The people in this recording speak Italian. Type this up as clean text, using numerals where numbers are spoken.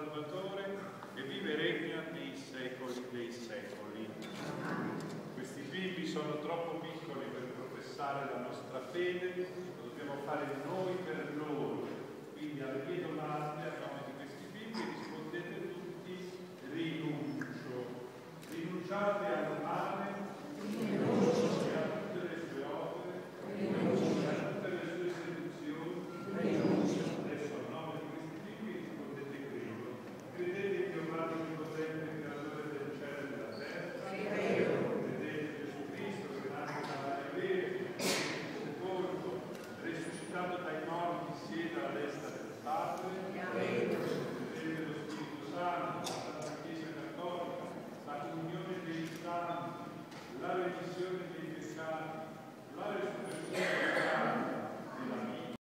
Salvatore e vive e regna nei secoli dei secoli. Questi bimbi sono troppo piccoli per professare la nostra fede, lo dobbiamo fare noi